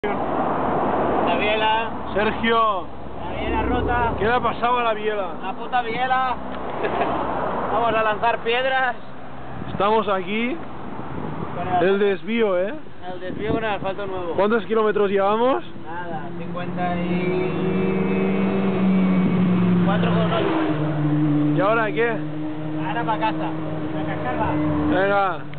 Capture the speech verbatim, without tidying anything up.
La biela. Sergio. La biela rota. ¿Qué le ha pasado a la biela? La puta biela. Vamos a lanzar piedras. Estamos aquí. Con el, El desvío, ¿eh? el desvío con el asfalto nuevo. ¿Cuántos kilómetros llevamos? Nada, cincuenta y cuatro con ocho. ¿Y ahora qué? Ahora para casa. La cascarra. Venga.